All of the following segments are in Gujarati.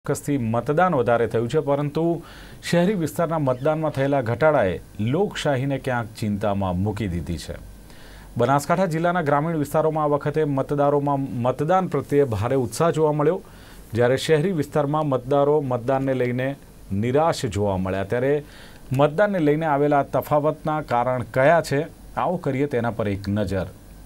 ચોક્કસથી મતદાન વધારે થયું છે, પરંતુ શહેરી વિસ્તારના મતદાનમાં થયેલા ઘટાડાએ લોકશાહીને ક્યાંક ચિંતામાં મૂકી દીધી છે। બનાસકાંઠા જિલ્લાના ગ્રામીણ વિસ્તારોમાં આ વખતે મતદારોમાં મતદાન પ્રત્યે ભારે ઉત્સાહ જોવા મળ્યો, જ્યારે શહેરી વિસ્તારમાં મતદારો મતદાનને લઈને નિરાશ જોવા મળ્યા। ત્યારે મતદાનને લઈને આવેલા તફાવતના કારણ કયા છે, આવો કરીએ તેના પર એક નજર।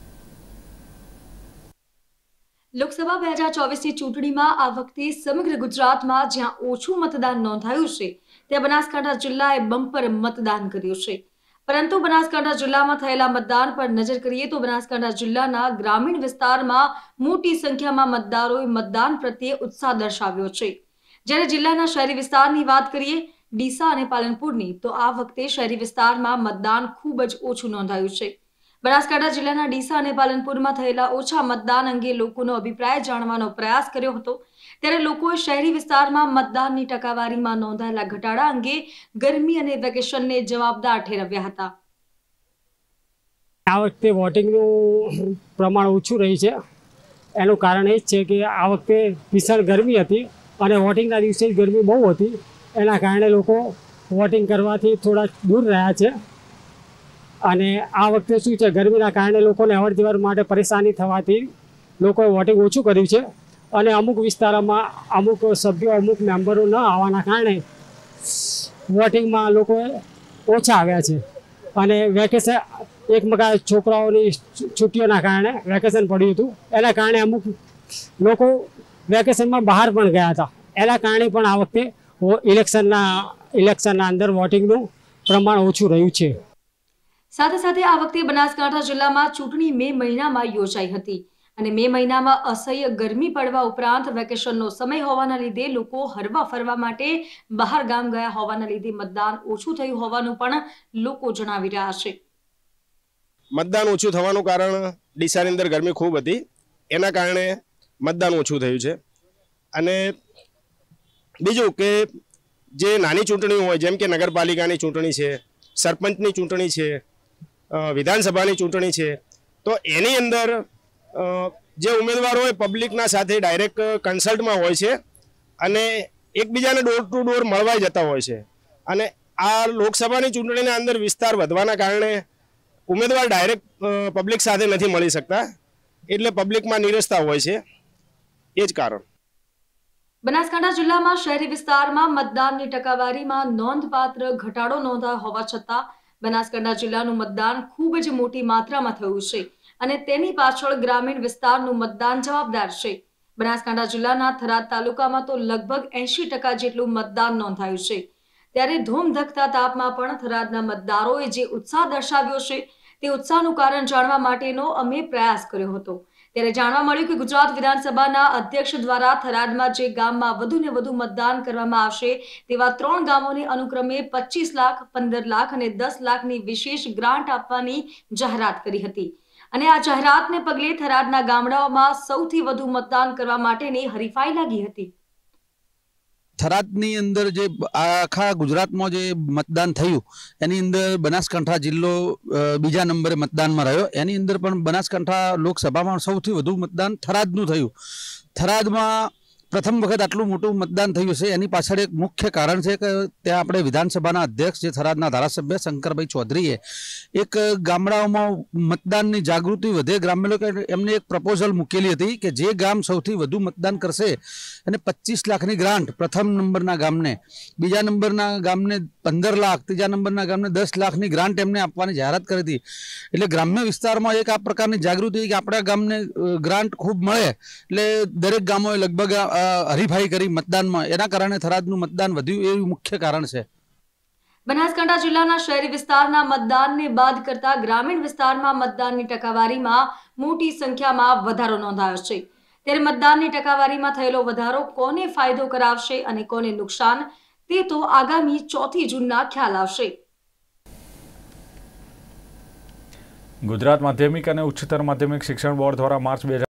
લોકસભા 2024ની ચૂંટણીમાં આ વખતે સમગ્ર ગુજરાતમાં જ્યાં ઓછું મતદાન નોંધાયું છે, ત્યાં બનાસકાંઠા જિલ્લાએ બમ્પર મતદાન કર્યું છે। પરંતુ બનાસકાંઠા જિલ્લામાં થયેલા મતદાન પર નજર કરીએ તો બનાસકાંઠા જિલ્લાના ગ્રામીણ વિસ્તારમાં મોટી સંખ્યામાં મતદારોએ મતદાન પ્રત્યે ઉત્સાહ દર્શાવ્યો છે। જ્યારે જિલ્લાના શહેરી વિસ્તારની વાત કરીએ ડીસા અને પાલનપુરની, તો આ વખતે શહેરી વિસ્તારમાં મતદાન ખૂબ જ ઓછું નોંધાયું છે। બનાસકાંઠા જિલ્લાના ડીસા અને પાલનપુરમાં થયેલા ઓછા મતદાન અંગે લોકોનો અભિપ્રાય જાણવાનો પ્રયાસ કર્યો હતો, ત્યારે લોકોએ શહેરી વિસ્તારમાં મતદાનની ટકાવારીમાં નોંધાયેલા ઘટાડા અંગે ગરમી અને વેકેશનને જવાબદાર ઠેરવ્યા હતા। આ વખતે વોટિંગનું પ્રમાણ ઓછું રહ્યું છે। એનું કારણ એ જ છે કે આ વખતે ભીષણ ગરમી હતી અને વોટિંગના દિવસે ગરમી બહુ હતી, એના કારણે લોકો વોટિંગ કરવાથી થોડા દૂર રહ્યા છે। અને આ વખતે શું છે, ગરમીના કારણે લોકોને અવરજવર માટે પરેશાની થવાથી લોકોએ વોટિંગ ઓછું કર્યું છે। અને અમુક વિસ્તારોમાં અમુક સભ્યો અમુક મેમ્બરો ન આવવાના કારણે વોટિંગમાં લોકો ઓછા આવ્યા છે। અને વેકેશન એકમકા છોકરાઓની છુટ્ટીઓના કારણે વેકેશન પડ્યું હતું, એના કારણે અમુક લોકો વેકેશનમાં બહાર પણ ગયા હતા। એના કારણે પણ આ વખતે ઇલેક્શનના અંદર વોટિંગનું પ્રમાણ ઓછું રહ્યું છે। સાથે સાથે આ વખતે બનાસકાંઠા જિલ્લામાં ચૂંટણી મે મહિનામાં યોજાઈ હતી અને મે મહિનામાં અસહ્ય ગરમી પડવા ઉપરાંત વેકેશનનો સમય હોવાના લીધે લોકો હરવા ફરવા માટે બહાર ગામ ગયા હોવાના લીધે મતદાન ઓછું થયું હોવાનું પણ લોકો જણાવી રહ્યા છે। મતદાન ઓછું થવાનું કારણ ડીસાની અંદર ગરમી ખૂબ હતી, એના કારણે મતદાન ઓછું થયું છે। અને બીજું કે જે નાની ચૂંટણીઓ હોય, જેમ કે નગરપાલિકાની ચૂંટણી છે, સરપંચની ચૂંટણી છે, વિધાનસભાની ચૂંટણી છે, તો એની અંદર જે ઉમેદવારો હોય પબ્લિકના સાથે ડાયરેક્ટ કન્સલ્ટમાં હોય છે અને એકબીજાને ડોર ટુ ડોર મળવા જતા હોય છે। અને આ લોકસભાની ચૂંટણીના અંદર વિસ્તાર વધવાના કારણે ઉમેદવાર ડાયરેક્ટ પબ્લિક સાથે નથી મળી શકતા, એટલે પબ્લિકમાં નિરસતા હોય છે, એ જ કારણ। બનાસકાંઠા જિલ્લામાં શહેરી વિસ્તારમાં મતદાનની ટકાવારીમાં નોંધપાત્ર ઘટાડો નોંધાયો હોવા છતાં બનાસકાંઠા જિલ્લાનું મતદાન ખૂબ જ મોટી માત્રામાં થયું છે અને તેની પાછળ ગ્રામીણ વિસ્તારનું મતદાન જવાબદાર છે। બનાસકાંઠા જિલ્લાના થરાદ તાલુકામાં તો લગભગ 80% જેટલું મતદાન નોંધાયું છે, ત્યારે ધૂમધકતા તાપમાં પણ થરાદના મતદારોએ જે ઉત્સાહ દર્શાવ્યો છે તે ઉત્સાહનું કારણ જાણવા માટેનો અમે પ્રયાસ કર્યો હતો। ત્યારે જાણવા મળ્યું કે ગુજરાત વિધાનસભાના અધ્યક્ષ દ્વારા થરાદમાં જે ગામમાં વધુને વધુ મતદાન કરવામાં આવશે તેવા 3 ગામોને અનુક્રમે 25 લાખ, 15 લાખ અને 10 લાખની વિશેષ ગ્રાન્ટ આપવાની જાહેરાત કરી હતી। અને આ જાહેરાતને પગલે થરાદના ગામડાઓમાં સૌથી વધુ મતદાન કરવા માટેની હરીફાઈ લાગી હતી। થરાદની અંદર જે આખા ગુજરાતમાં જે મતદાન થયું એની અંદર બનાસકાંઠા જિલ્લો બીજા નંબરે મતદાનમાં રહ્યો। એની અંદર પણ બનાસકાંઠા લોકસભામાં સૌથી વધુ મતદાન થરાદનું થયું। થરાદમાં પ્રથમ વખત આટલું મોટું મતદાન થયું છે, એની પાછળ એક મુખ્ય કારણ છે કે ત્યાં આપણે વિધાનસભાના અધ્યક્ષ જે થરાદના ધારાસભ્ય શંકરભાઈ ચૌધરીએ એક ગામડાઓમાં મતદાનની જાગૃતિ વધે ગ્રામ્ય લોકો એમને એક પ્રપોઝલ મૂકેલી હતી કે જે ગામ સૌથી વધુ મતદાન કરશે અને 25 લાખની ગ્રાન્ટ પ્રથમ નંબરના ગામને, બીજા નંબરના ગામને 15 લાખ, ત્રીજા નંબરના ગામને 10 લાખની ગ્રાન્ટ એમને આપવાની જાહેરાત કરી હતી। એટલે ગ્રામ્ય વિસ્તારમાં એક આ પ્રકારની જાગૃતિ કે આપણા ગામને ગ્રાન્ટ ખૂબ મળે, એટલે દરેક ગામોએ લગભગ હરીફાઈ કરી મતદાનમાં, એના કારણે થરાદનું મતદાન વધ્યું, એવું મુખ્ય કારણ છે। બનાસકાંઠા જિલ્લાના શહેરી વિસ્તારના મતદાનને બાદ કરતા ગ્રામીણ વિસ્તારમાં મતદાનની ટકાવારીમાં મોટી સંખ્યામાં વધારો નોંધાયો છે। ત્યારે મતદાનની ટકાવારીમાં થયેલો વધારો કોને ફાયદો કરાવશે અને કોને નુકસાન, તે તો આગામી 4 જૂનના ખ્યાલ આવશે। ગુજરાત માધ્યમિક અને ઉચ્ચતર માધ્યમિક શિક્ષણ બોર્ડ દ્વારા માર્ચ